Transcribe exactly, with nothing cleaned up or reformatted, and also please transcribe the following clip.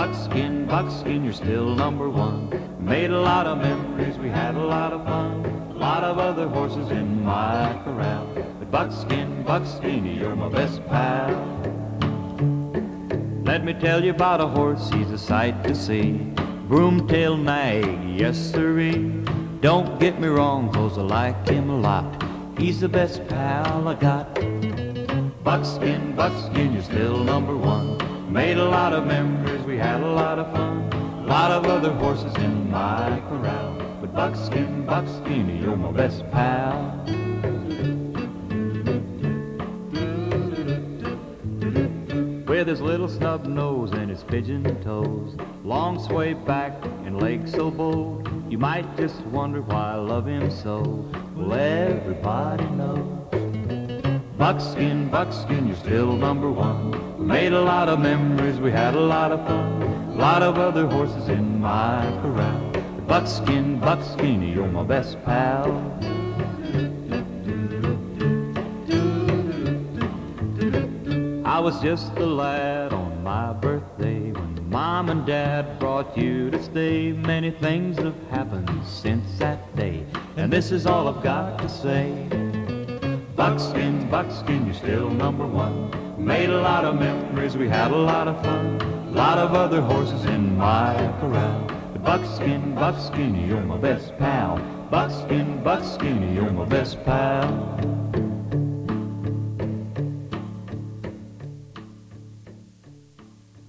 Buckskin, Buckskin, you're still number one. Made a lot of memories, we had a lot of fun. A lot of other horses in my corral, but Buckskin, Buckskin, you're my best pal. Let me tell you about a horse, he's a sight to see. Broomtail nag, yes sirree. Don't get me wrong, 'cause I like him a lot. He's the best pal I got. Buckskin, Buckskin, you're still number one. Made a lot of memories, we had a lot of fun. A lot of other horses in my corral, but Buckskin, Buckskin, you're my best pal. With his little snub nose and his pigeon toes, long sway back and legs so bold, you might just wonder why I love him so. Well, everybody knows. Buckskin, Buckskin, you're still number one. We made a lot of memories, we had a lot of fun. A lot of other horses in my corral, but Buckskin, Buckskin, you're my best pal. I was just a lad on my birthday when Mom and Dad brought you to stay. Many things have happened since that day, and this is all I've got to say. Buckskin, Buckskin, you're still number one. We made a lot of memories, we had a lot of fun. A lot of other horses in my corral, but Buckskin, Buckskin, you're my best pal. Buckskin, Buckskin, you're my best pal.